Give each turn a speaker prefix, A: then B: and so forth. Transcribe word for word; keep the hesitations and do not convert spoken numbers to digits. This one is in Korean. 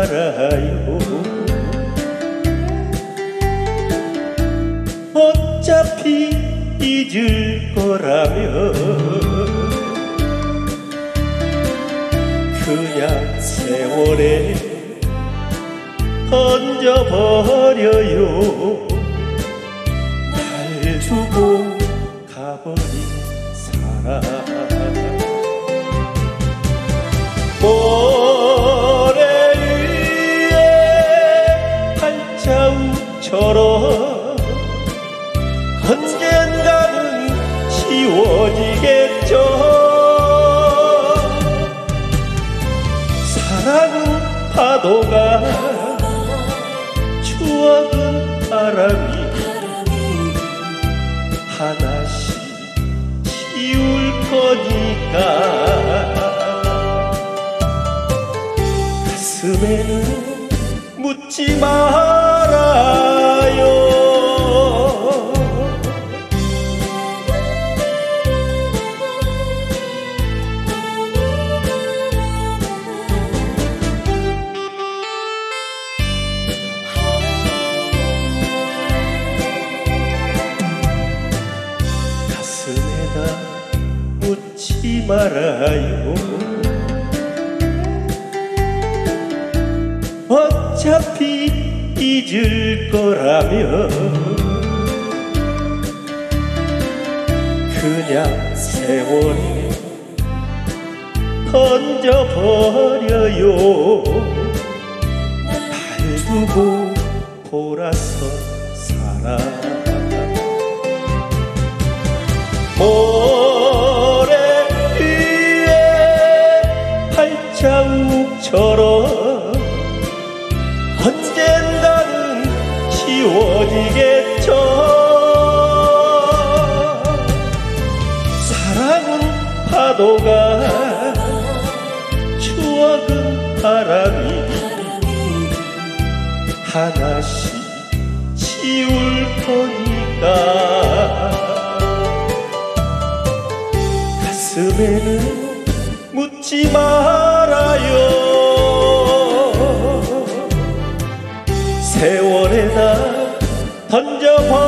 A: 말아요. 어차피 잊을 거라면 그냥 세월에 던져버려요. 날 두고 가버린 사람, 모래 위에 발자국처럼 언젠가는 지워지겠죠. 사랑은 파도가, 추억은 바람이 하나씩 지울 거니까 가슴에는 묻지 말아요. 가슴에다 묻지 말아요. 어차피 잊을 거라면 그냥 세월에 던져버려요. 발 두고 돌아선 사람, 모래 위에 발자국처럼 언젠가는 지워지겠죠. 사랑은 파도가, 추억은 바람이 하나씩 지울 거니까 가슴에는 묻지 말아요. 세월에다 던져버